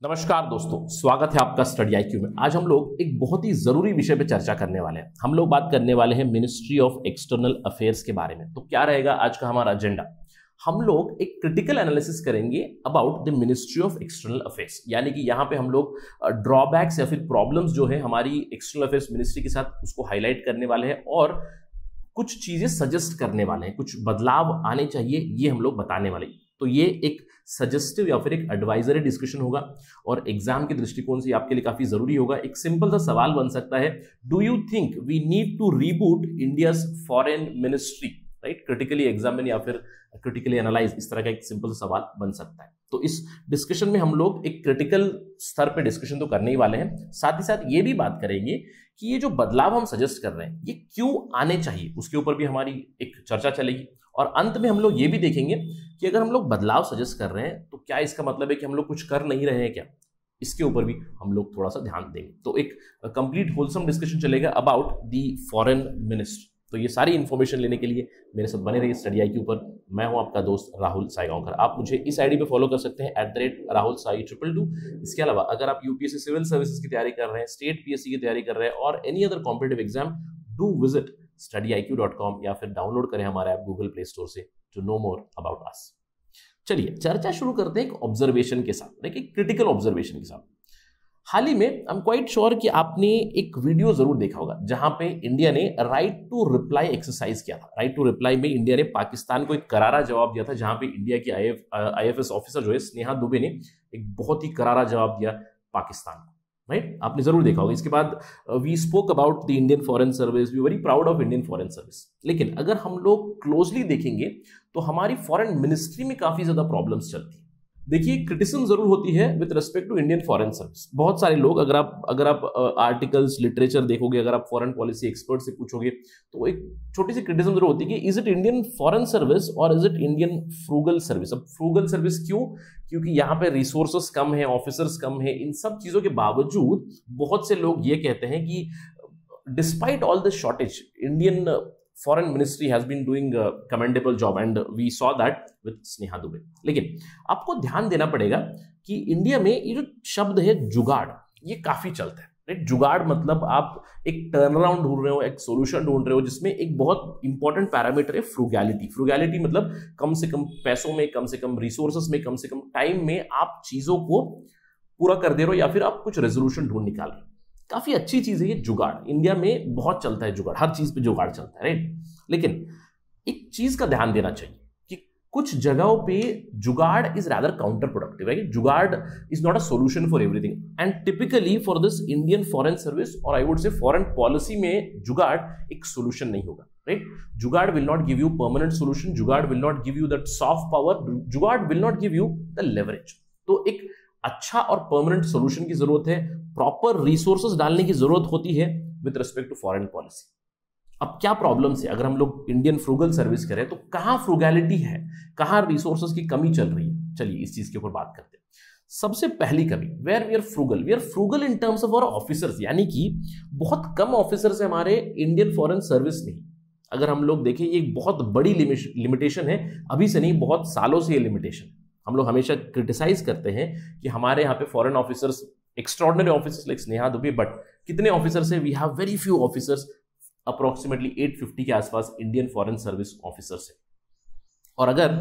नमस्कार दोस्तों, स्वागत है आपका स्टडी आईक्यू में। आज हम लोग एक बहुत ही जरूरी विषय पे चर्चा करने वाले हैं। हम लोग बात करने वाले हैं मिनिस्ट्री ऑफ एक्सटर्नल अफेयर्स के बारे में। तो क्या रहेगा आज का हमारा एजेंडा? हम लोग एक क्रिटिकल एनालिसिस करेंगे about the ministry of external affairs, यानी कि यहाँ पे हम लोग ड्रॉबैक्स या फिर प्रॉब्लम्स जो है हमारी एक्सटर्नल अफेयर्स मिनिस्ट्री के साथ उसको हाईलाइट करने वाले हैं और कुछ चीजें सजेस्ट करने वाले हैं, कुछ बदलाव आने चाहिए ये हम लोग बताने वाले हैं। तो ये एक सजेस्टिव या फिर एक एडवाइजरी डिस्कशन होगा और एग्जाम के दृष्टिकोण से आपके लिए काफी जरूरी होगा। एक सिंपल सा सवाल बन सकता है, do you think we need to reboot India's foreign ministry, right? Critically examine या फिर क्रिटिकली एनालाइज, इस तरह का एक सिंपल सा सवाल बन सकता है। तो इस डिस्कशन में हम लोग एक क्रिटिकल स्तर पे डिस्कशन तो करने ही वाले हैं, साथ ही साथ ये भी बात करेंगे कि ये जो बदलाव हम सजेस्ट कर रहे हैं ये क्यों आने चाहिए, उसके ऊपर भी हमारी एक चर्चा चलेगी। और अंत में हम लोग ये भी देखेंगे कि अगर हम लोग बदलाव सजेस्ट कर रहे हैं तो क्या इसका मतलब है कि हम लोग कुछ कर नहीं रहे हैं क्या, इसके ऊपर भी हम लोग थोड़ा सा ध्यान देंगे। तो एक कंप्लीट होलसम डिस्कशन चलेगा अबाउट दी फॉरेन मिनिस्ट्री। तो ये सारी इंफॉर्मेशन लेने के लिए मेरे साथ बने रहिए स्टडी आईक्यू पर। मैं हूं आपका दोस्त राहुल साईगांवकर। आप मुझे इस आईडी पे फॉलो कर सकते हैं @RahulSai222। इसके अलावा अगर आप यूपीएससी सिविल सर्विसेज की तैयारी कर रहे हैं, स्टेट पीएससी की तैयारी कर रहे हैं और any other competitive exam, do visit studyIQ.com या फिर डाउनलोड करें हमारा ऐप गूगल प्ले स्टोर से to know more about us. चलिए चर्चा शुरू करते हैं एक ऑब्जर्वेशन के साथ, एक क्रिटिकल ऑब्जर्वेशन के साथ। हाल ही में आई एम क्वाइट श्योर कि आपने एक वीडियो जरूर देखा होगा जहां पे इंडिया ने राइट टू रिप्लाई एक्सरसाइज किया था। राइट टू रिप्लाई में इंडिया ने पाकिस्तान को एक करारा जवाब दिया था, जहां पे इंडिया की आईएफएस ऑफिसर जो है स्नेहा दुबे ने एक बहुत ही करारा जवाब दिया पाकिस्तान को, राइट? आपने जरूर देखा होगा। इसके बाद we spoke about the Indian foreign service, we very proud of Indian foreign service. लेकिन अगर हम लोग क्लोजली देखेंगे तो हमारी फॉरेन मिनिस्ट्री में काफी ज्यादा प्रॉब्लम्स चलती है। देखिए, क्रिटिसिज्म जरूर होती है with respect to Indian foreign service. बहुत सारे लोग, अगर आप आर्टिकल्स, लिटरेचर देखोगे, अगर आप फॉरेन पॉलिसी एक्सपर्ट से पूछोगे तो एक छोटी सी क्रिटिसिज्म जरूर होती है कि is it Indian foreign service और is it Indian frugal service. अब फ्रूगल सर्विस क्यों? क्योंकि यहाँ पे रिसोर्सेस कम है, ऑफिसर्स कम है। इन सब चीजों के बावजूद बहुत से लोग ये कहते हैं कि despite all this shortage, Indian foreign ministry has been doing a commendable job and we saw that with Sneha Dubey। लेकिन आपको ध्यान देना पड़ेगा कि इंडिया में ये जो शब्द है जुगाड़, ये काफी चलता है, राइट? जुगाड़ मतलब आप एक टर्न अराउंड ढूंढ रहे हो, एक सोल्यूशन ढूंढ रहे हो जिसमें एक बहुत इंपॉर्टेंट पैरामीटर है फ्रूगैलिटी। फ्रूगैलिटी मतलब कम से कम पैसों में, कम से कम रिसोर्सेस में, कम से कम टाइम में आप चीजों को पूरा कर दे रहे हो या फिर आप कुछ रेजोल्यूशन ढूंढ निकाल रहे हो। काफी अच्छी चीज है ये जुगाड़। इंडिया में बहुत चलता है जुगाड़, हर चीज पे जुगाड़ चलता है, राइट? लेकिन एक चीज का ध्यान देना चाहिए कि कुछ जगहों पे jugaad is rather counter productive, right? Jugaad is not a solution for everything and typically for this Indian foreign service और I would say foreign policy में जुगाड़ एक सॉल्यूशन नहीं होगा, राइट? Jugaad will not give you permanent solution, jugaad will not give you that soft power, jugaad will not give you the leverage. तो एक अच्छा और परमानेंट सॉल्यूशन की जरूरत है, प्रॉपर रिसोर्सेस डालने की जरूरत होती है with respect to foreign policy. अब क्या प्रॉब्लम्स है? अगर हम लोग इंडियन फ्रूगल सर्विस करें तो कहां फ्रूगैलिटी है, कहां रिसोर्सेस की कमी चल रही है? चलिए इस चीज के ऊपर बात करते हैं। सबसे पहली कमी, where we are frugal in terms of our officers, यानी कि बहुत कम ऑफिसर्स है हमारे इंडियन फॉरेन सर्विस में। अगर हम लोग देखें, ये एक बहुत बड़ी लिमिटेशन है, अभी से नहीं, बहुत सालों से ये लिमिटेशन। हम लोग हमेशा क्रिटिसाइज करते हैं कि हमारे यहाँ पे foreign officers, extraordinary officers like Sneha Dubey, but कितने ऑफिसर्स हैं? We have very few officers, approximately 850 के आसपास इंडियन फॉरेन सर्विस ऑफिसर्स है। और अगर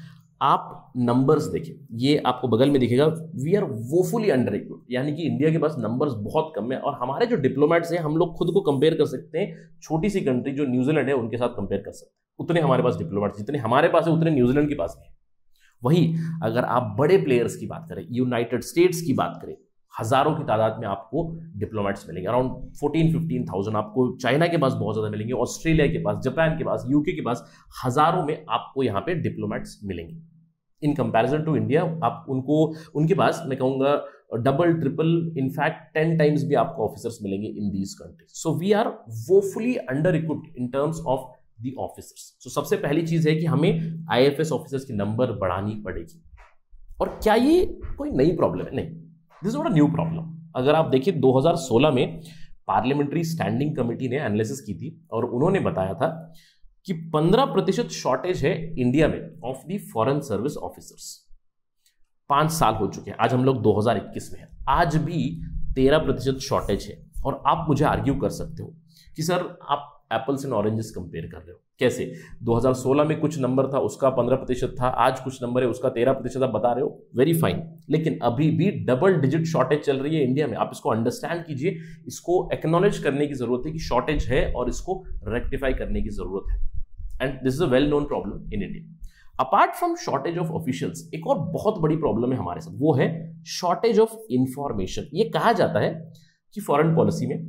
आप नंबर्स देखें, ये आपको बगल में दिखेगा, we are woefully under equipped, यानी कि इंडिया के पास नंबर्स बहुत कम है। और हमारे जो डिप्लोमेट्स हैं, हम लोग खुद को कंपेयर कर सकते हैं छोटी सी कंट्री जो न्यूजीलैंड है उनके साथ कंपेयर कर सकते हैं। उतने हमारे पास डिप्लोमेट्स, जितने हमारे पास है उतने न्यूजीलैंड के पास है। वही अगर आप बड़े प्लेयर्स की बात करें, यूनाइटेड स्टेट्स की बात करें, हजारों की तादाद में आपको डिप्लोमेट्स मिलेंगे, अराउंड 14-15,000 आपको चाइना के पास बहुत ज्यादा मिलेंगे, ऑस्ट्रेलिया के पास, जापान के पास, यूके के पास हजारों में आपको यहाँ पे डिप्लोमेट्स मिलेंगे। इन कंपैरिजन टू इंडिया आप उनके पास मैं कहूंगा डबल, ट्रिपल, इनफैक्ट 10 टाइम्स भी आपको ऑफिसर्स मिलेंगे in these countries. So we are woefully under equipped in terms of the officers. So सबसे पहली चीज है कि हमें आईएफएस ऑफिसर्स की नंबर बढ़ानी पड़ेगी। और क्या ये कोई नई प्रॉब्लम है? नहीं, this is not a new problem. अगर आप देखिए 2016 में पार्लियामेंट्री स्टैंडिंग कमेटी ने एनालिसिस की थी और उन्होंने बताया था कि 15% शॉर्टेज है इंडिया में of the foreign service officers. 5 साल हो चुके हैं, आज हम लोग 2021 में हैं, आज भी 13% शॉर्टेज है। और आप मुझे आर्ग्यू कर सकते हो कि सर आप एप्पल्स एंड ऑरेंजेस कंपेयर कर रहे हो, कैसे? 2016 में कुछ नंबर था, उसका 15% था, आज कुछ नंबर है उसका 13% आप बता रहे हो, वेरी फाइन, लेकिन अभी भी डबल डिजिट शॉर्टेज चल रही है इंडिया में। आप इसको अंडरस्टैंड कीजिए, इसको एक्नॉलेज करने की जरूरत है कि शॉर्टेज है और इसको रेक्टिफाई करने की जरूरत है। And this is a well known problem in India. Apart from shortage of officials, एक और बहुत बड़ी प्रॉब्लम है हमारे साथ, वो है शॉर्टेज ऑफ इंफॉर्मेशन। ये कहा जाता है कि फॉरेन पॉलिसी में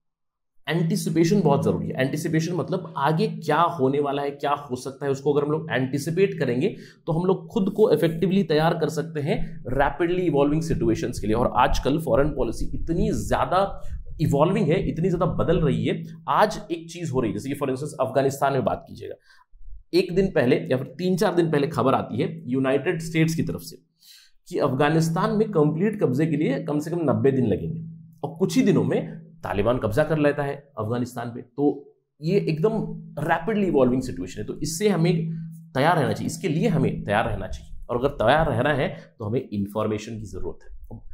एंटिसिपेशन बहुत जरूरी है। एंटिसिपेशन मतलब आगे क्या होने वाला है, क्या हो सकता है, उसको अगर हम लोग एंटिसिपेट करेंगे तो हम लोग खुद को इफेक्टिवली तैयार कर सकते हैं रैपिडली इवॉल्विंग सिचुएशंस के लिए। और आजकल फॉरेन पॉलिसी इतनी ज्यादा इवॉल्विंग है, इतनी ज्यादा बदल रही है। आज एक चीज हो रही है, जैसे कि फॉर इंस्टेंस अफगानिस्तान में बात कीजिएगा, एक दिन पहले या फिर 3-4 दिन पहले खबर आती है यूनाइटेड स्टेट्स की तरफ से कि अफगानिस्तान में कंप्लीट कब्जे के लिए कम से कम 90 दिन लगेंगे, और कुछ ही दिनों में तालिबान कब्जा कर लेता है अफगानिस्तान पे। तो ये एकदम रैपिडली इवॉल्विंग सिचुएशन है, तो इससे हमें तैयार रहना चाहिए, इसके लिए हमें तैयार रहना चाहिए। और अगर तैयार रहना है तो हमें इंफॉर्मेशन की जरूरत है।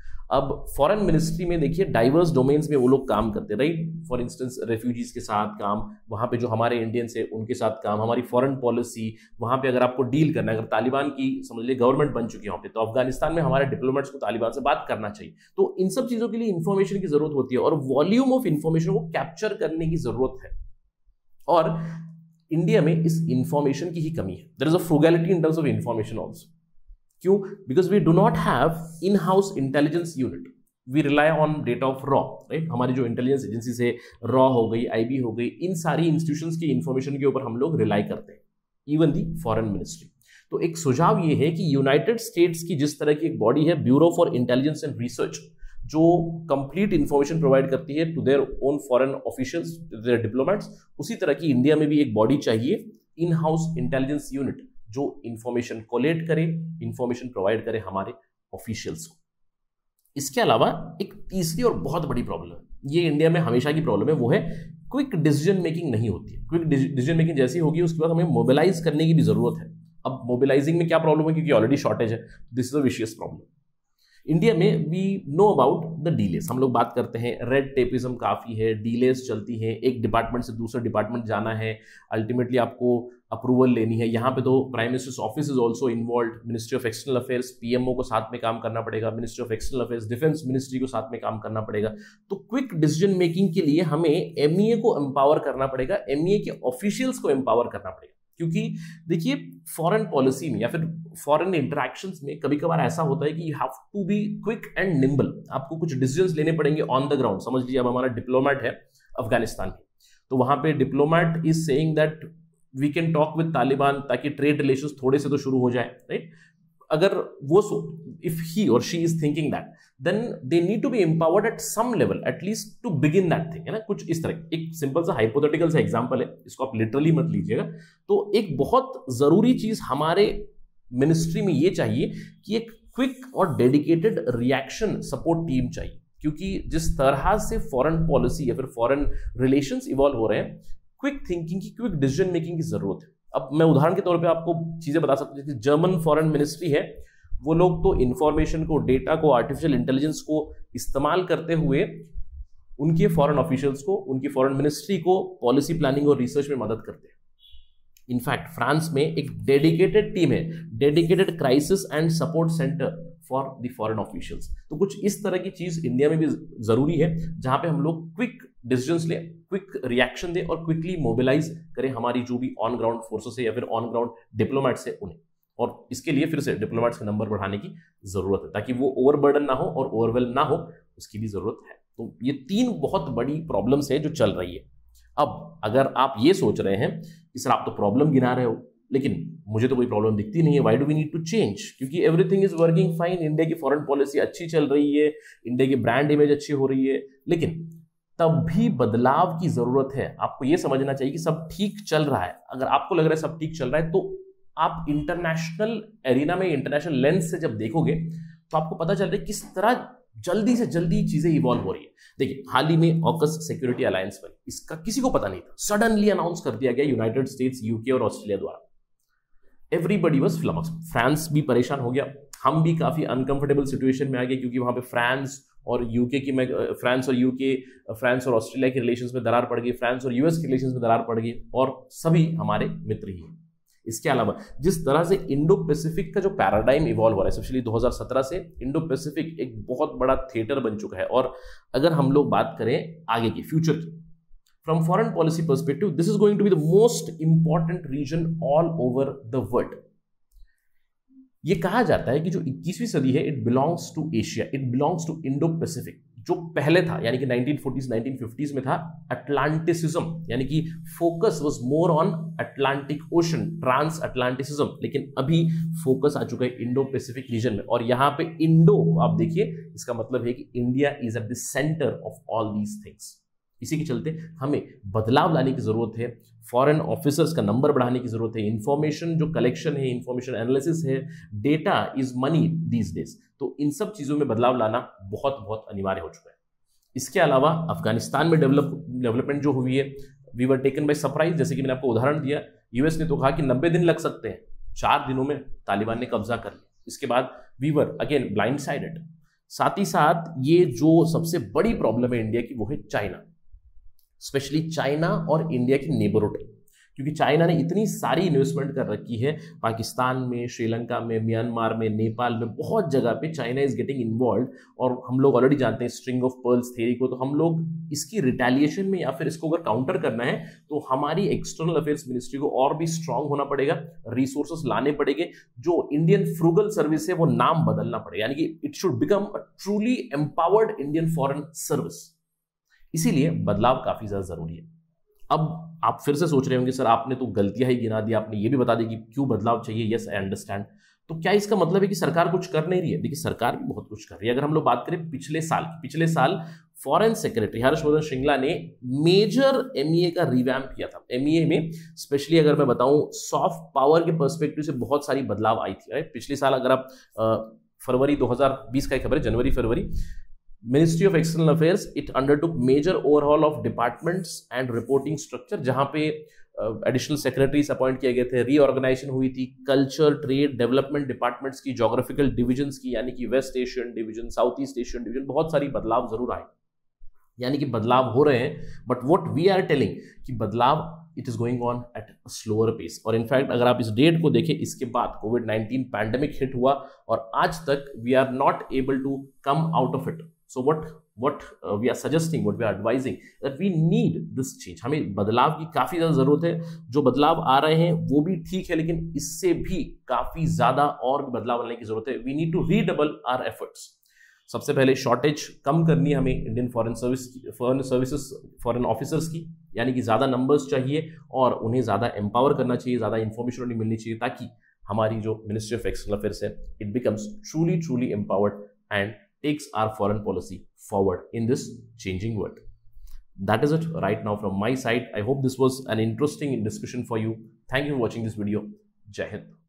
अब फॉरेन मिनिस्ट्री में देखिए डाइवर्स डोमेन्स में वो लोग काम करते हैं, राइट? फॉर इंस्टेंस रेफ्यूजीज के साथ काम, वहाँ पे जो हमारे इंडियंस है उनके साथ काम, हमारी फॉरेन पॉलिसी, वहाँ पे अगर आपको डील करना है, अगर तालिबान की समझ लीजिए गवर्नमेंट बन चुकी है वहाँ पे, तो अफगानिस्तान में हमारे डिप्लोमेट्स को तालिबान से बात करना चाहिए। तो इन सब चीज़ों के लिए इन्फॉर्मेशन की जरूरत होती है और वॉल्यूम ऑफ इन्फॉर्मेशन को कैप्चर करने की जरूरत है। और इंडिया में इस इंफॉर्मेशन की ही कमी है। There is a frugality in terms of information also. क्यों? Because we do not have in house intelligence unit, we rely on data of रॉ, राइट? हमारी जो इंटेलिजेंस एजेंसी से रॉ हो गई, आईबी हो गई, इन सारी इंस्टीट्यूशंस की इंफॉर्मेशन के ऊपर हम लोग रिलाई करते हैं, इवन दी फॉरेन मिनिस्ट्री। तो एक सुझाव ये है कि यूनाइटेड स्टेट्स की जिस तरह की एक बॉडी है, bureau for intelligence and research, जो कंप्लीट इंफॉर्मेशन प्रोवाइड करती है to their own foreign officials, their diplomats, उसी तरह की इंडिया में भी एक बॉडी चाहिए, इन हाउस इंटेलिजेंस यूनिट, जो इंफॉर्मेशन कोलेक्ट करे, इंफॉर्मेशन प्रोवाइड करे हमारे ऑफिशियल्स को। इसके अलावा एक तीसरी और बहुत बड़ी प्रॉब्लम है, ये इंडिया में हमेशा की प्रॉब्लम है, वो है क्विक डिसीजन मेकिंग नहीं होती है। क्विक डिसीजन मेकिंग जैसी होगी उसके बाद हमें मोबिलाइज करने की भी जरूरत है। अब मोबिलाइजिंग में क्या प्रॉब्लम है, क्योंकि ऑलरेडी शॉर्टेज है, this is a vicious problem. India में we know about the delays, हम लोग बात करते हैं रेड टेपिज्म काफ़ी है, डीलेस चलती है, एक डिपार्टमेंट से दूसरे डिपार्टमेंट जाना है, अल्टीमेटली आपको अप्रूवल लेनी है। यहाँ पे तो prime minister's office is also involve, ministry of external affairs, PMO को साथ में काम करना पड़ेगा, ministry of external affairs, defence ministry को साथ में काम करना पड़ेगा। तो क्विक डिसीजन मेकिंग के लिए हमें एमईए को एम्पावर करना पड़ेगा, एमईए के ऑफिशियल्स को एम्पावर करना पड़ेगा। क्योंकि देखिए फॉरेन पॉलिसी में या फिर फॉरेन इंटरेक्शंस में कभी कभार ऐसा होता है कि you have to be quick and nimble, आपको कुछ डिसीजंस लेने पड़ेंगे ऑन द ग्राउंड। समझ लीजिए अब हमारा डिप्लोमेट है अफगानिस्तान में, तो वहां पे diplomat is saying that we can talk with Taliban ताकि ट्रेड रिलेशंस थोड़े से तो शुरू हो जाए, राइट? अगर वो इफ ही और she is thinking that, then they need to be empowered at some level at least to begin that thing, है ना? कुछ इस तरह एक सिंपल सा हाइपोथेटिकल सा एग्जांपल है, इसको आप लिटरली मत लीजिएगा। तो एक बहुत जरूरी चीज हमारे मिनिस्ट्री में ये चाहिए कि एक क्विक और डेडिकेटेड रिएक्शन सपोर्ट टीम चाहिए, क्योंकि जिस तरह से फॉरेन पॉलिसी या फिर फॉरेन रिलेशंस इवॉल्व हो रहे हैं, क्विक थिंकिंग की, क्विक डिसीजन मेकिंग की जरूरत है। अब मैं उदाहरण के तौर पे आपको चीजें बता सकता हूं कि जर्मन फॉरेन मिनिस्ट्री है, वो लोग तो इंफॉर्मेशन को, डेटा को, आर्टिफिशियल इंटेलिजेंस को इस्तेमाल करते हुए उनके फॉरेन ऑफिशियल्स को, उनकी फॉरेन मिनिस्ट्री को पॉलिसी प्लानिंग और रिसर्च में मदद करते हैं। इनफैक्ट फ्रांस में एक डेडिकेटेड टीम है, dedicated crisis and support centre for the foreign officials. तो कुछ इस तरह की चीज इंडिया में भी जरूरी है, जहां पे हम लोग क्विक डिसीजंस ले, क्विक रिएक्शन दे और क्विकली मोबिलाइज करें हमारी जो भी ऑन ग्राउंड फोर्सेस है या फिर ऑन ग्राउंड डिप्लोमेट्स है उन्हें। और इसके लिए फिर से डिप्लोमेट्स के नंबर बढ़ाने की जरूरत है, ताकि वो ओवरबर्डन ना हो और ओवरवेल ना हो, उसकी भी जरूरत है। तो ये 3 बहुत बड़ी प्रॉब्लम्स है जो चल रही है। अब अगर आप ये सोच रहे हैं कि सर आप तो प्रॉब्लम गिना रहे हो, लेकिन मुझे तो कोई प्रॉब्लम दिखती नहीं है, why do we need to change? क्योंकि everything is working fine, India की फॉरेन पॉलिसी अच्छी चल रही है, इंडिया की ब्रांड इमेज अच्छी हो रही है, लेकिन तब भी बदलाव की जरूरत है। आपको ये समझना चाहिए कि सब ठीक चल रहा है। अगर आपको लग रहा है सब ठीक चल रहा है, तो आप इंटरनेशनल एरिना में, इंटरनेशनल लेंस से जब देखोगे तो आपको पता चल रहा है किस तरह जल्दी से जल्दी चीजें इवॉल्व हो रही है। देखिए हाल ही में ऑकस सिक्योरिटी अलायंस पर, इसका किसी को पता नहीं था, सडनली अनाउंस कर दिया गया यूनाइटेड स्टेट्स, यूके और ऑस्ट्रेलिया द्वारा। एवरीबडी वाज फ्लमक्स, फ्रांस भी परेशान हो गया, हम भी काफ़ी अनकंफर्टेबल सिचुएशन में आ गए क्योंकि वहाँ पे फ्रांस और ऑस्ट्रेलिया के रिलेशंस में दरार पड़ गई, फ्रांस और यूएस के रिलेशंस में दरार पड़ गई, और सभी हमारे मित्र ही हैं। इसके अलावा जिस तरह से इंडो पैसिफिक का जो पैराडाइम इवॉल्व हो रहा है, स्पेशली 2017 से इंडो पैसिफिक एक बहुत बड़ा थिएटर बन चुका है। और अगर हम लोग बात करें आगे की फ्यूचर की, from foreign policy perspective, this is going to be the most important region all over the world. ये कहा जाता है कि जो 21वीं सदी है, it belongs to Asia, it belongs to Indo Pacific. जो पहले था यानी कि 1940s 1950s में था अटलांटिसिज्म, यानी कि focus was more on Atlantic ocean, trans Atlanticism, लेकिन अभी फोकस आ चुका है इंडो पैसिफिक रीजन में। और यहां पे इंडो आप देखिए, इसका मतलब है कि India is at the centre of all these things. इसी के चलते हमें बदलाव लाने की जरूरत है, फॉरेन ऑफिसर्स का नंबर बढ़ाने की जरूरत है, इंफॉर्मेशन जो कलेक्शन है, इंफॉर्मेशन एनालिसिस है, data is money these days. तो इन सब चीजों में बदलाव लाना बहुत बहुत अनिवार्य हो चुका है। इसके अलावा अफगानिस्तान में डेवलपमेंट जो हुई है, we were taken by surprise. जैसे कि मैंने आपको उदाहरण दिया, यूएस ने तो कहा कि 90 दिन लग सकते हैं, 4 दिनों में तालिबान ने कब्जा कर लिया। इसके बाद we were again blind sided. साथ ही साथ ये जो सबसे बड़ी प्रॉब्लम है इंडिया की, वो है चाइना, स्पेशली चाइना और इंडिया की नेबरहुड, क्योंकि चाइना ने इतनी सारी इन्वेस्टमेंट कर रखी है पाकिस्तान में, श्रीलंका में, म्यांमार में, नेपाल में, बहुत जगह पे चाइना इज गेटिंग इन्वॉल्व। और हम लोग ऑलरेडी जानते हैं स्ट्रिंग ऑफ पर्ल्स थ्योरी को, तो हम लोग इसकी रिटेलिएशन में या फिर इसको अगर काउंटर करना है तो हमारी एक्सटर्नल अफेयर्स मिनिस्ट्री को और भी स्ट्रांग होना पड़ेगा, रिसोर्सेस लाने पड़ेंगे, जो इंडियन फ्रूगल सर्विस है वो नाम बदलना पड़ेगा, यानी कि it should become a truly empowered Indian foreign service. इसीलिए बदलाव काफी ज्यादा जरूरी है। अब आप फिर से सोच रहे होंगे, सर आपने तो गलतियां ही गिना दी, आपने ये भी बता दी कि क्यों बदलाव चाहिए। Yes, I understand. तो क्या इसका मतलब है कि सरकार कुछ कर नहीं रही है? देखिए, सरकार भी बहुत कुछ कर रही है। अगर हम लोग बात करें पिछले साल फॉरेन सेक्रेटरी हर्षवर्धन श्रृंगला ने मेजर एमईए का रिवैम्प किया था। एमईए में स्पेशली अगर मैं बताऊं, सॉफ्ट पावर के पर्सपेक्टिव से बहुत सारी बदलाव आई थी। पिछले साल अगर आप फरवरी 2020 का खबर है, जनवरी फरवरी, ministry of external affairs it undertook major overhaul of departments and reporting structure, जहां पे एडिशनल सेक्रेटरीज अपॉइंट किए गए थे, रीऑर्गेनाइजेशन हुई थी कल्चर, ट्रेड, डेवलपमेंट डिपार्टमेंट्स की, ज्योग्राफिकल डिविजन्स की, यानी कि west Asian division, south east Asian division, बहुत सारी बदलाव जरूर आए, यानी कि बदलाव हो रहे हैं। But what we are telling कि बदलाव it is going on at slower pace. और इनफैक्ट अगर आप इस डेट को देखें, इसके बाद कोविड-19 पैंडेमिक हिट हुआ और आज तक we are not able to come out of it. So what we are suggesting, what we are advising, that we need this change. हमें बदलाव की काफी ज्यादा जरूरत है। जो बदलाव आ रहे हैं वो भी ठीक है, लेकिन इससे भी काफी ज्यादा और भी बदलाव लाने की जरूरत है। We need to redouble our efforts. सबसे पहले शॉर्टेज कम करनी है हमें इंडियन फॉरेन ऑफिसर्स की, यानी कि ज्यादा नंबर्स चाहिए और उन्हें ज्यादा एम्पावर करना चाहिए, ज्यादा इंफॉर्मेशन उन्हें मिलनी चाहिए, ताकि हमारी जो मिनिस्ट्री ऑफ एक्सटर्नल अफेयर्स है it becomes truly empowered and takes our foreign policy forward in this changing world. That is it right now from my side. I hope this was an interesting discussion for you. Thank you for watching this video. Jai Hind.